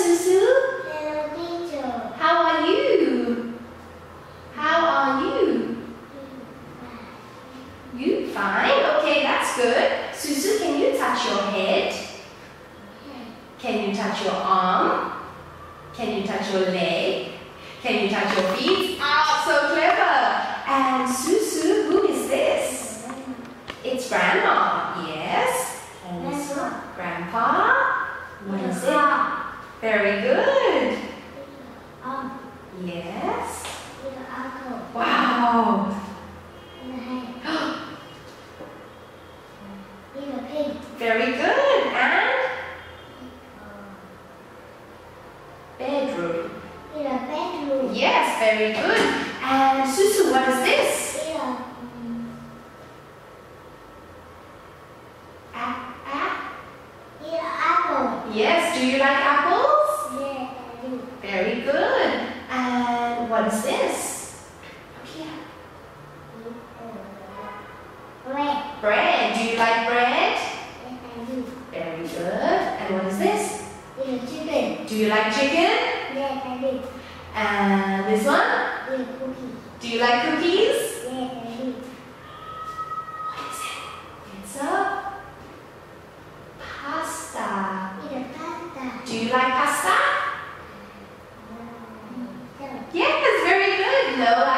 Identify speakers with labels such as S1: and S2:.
S1: Susu.
S2: Hello, teacher.
S1: How are you? How are you? You fine? Okay, that's good. Susu, can you touch your head? Can you touch your arm? Can you touch your leg? Can you touch your feet? Oh, so clever! And Susu, who is this? It's Grandma. Yes. And this one? Grandpa. What is it? Very good. Yes. Wow. Very good. And bedroom. Yes, very good. And Susu, what is this? Yes, do you like apples? Very good. And what is this? Look here. Bread. Do you like bread? Very good. And what is this? Do you like chicken? And this one? Do you like cookies? What is it? It's a pasta. Do you like pasta? Yes, very good. No